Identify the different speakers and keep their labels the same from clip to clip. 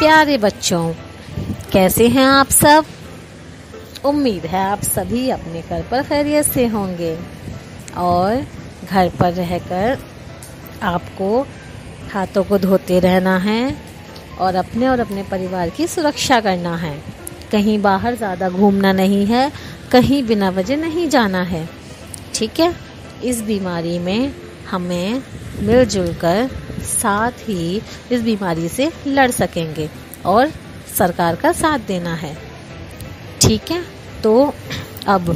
Speaker 1: प्यारे बच्चों, कैसे हैं आप सब। उम्मीद है आप सभी अपने घर पर खैरियत से होंगे और घर पर रहकर आपको हाथों को धोते रहना है और अपने परिवार की सुरक्षा करना है। कहीं बाहर ज़्यादा घूमना नहीं है, कहीं बिना वजह नहीं जाना है, ठीक है। इस बीमारी में हमें मिलजुल कर साथ ही इस बीमारी से लड़ सकेंगे और सरकार का साथ देना है, ठीक है। तो अब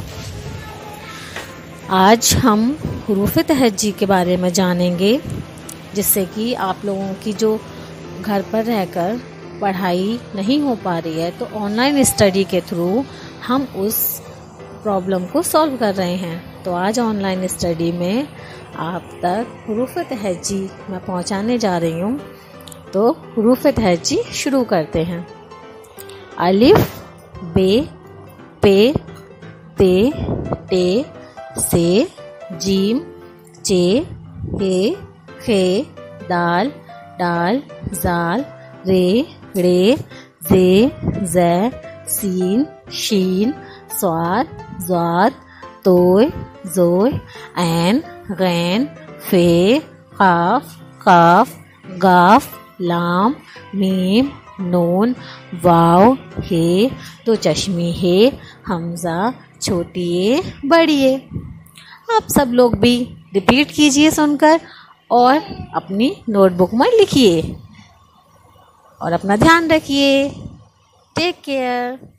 Speaker 1: आज हम हुरूफ़ तहज्जी के बारे में जानेंगे, जिससे कि आप लोगों की जो घर पर रहकर पढ़ाई नहीं हो पा रही है, तो ऑनलाइन स्टडी के थ्रू हम उस प्रॉब्लम को सॉल्व कर रहे हैं। तो आज ऑनलाइन स्टडी में आप तक हुरूफ़ तहज्जी मैं पहुंचाने जा रही हूं। तो हुरूफ़ तहज्जी शुरू करते हैं। अलिफ, बे, पे, ते, टे, से, जीम, चे, हे, खे, दाल, डाल, जाल, रे, रे, जे, ज़ै, सीन, शीन, स्वाद, ज़्वाद, तोय, ज़ोय, ऐन, गैन, फे, काफ, काफ, गाफ, लाम, मीम, नून, वाव, हे, तो चश्मी हे, हमज़ा, छोटी ए, बड़ी ए। आप सब लोग भी रिपीट कीजिए सुनकर और अपनी नोटबुक में लिखिए और अपना ध्यान रखिए। Take care.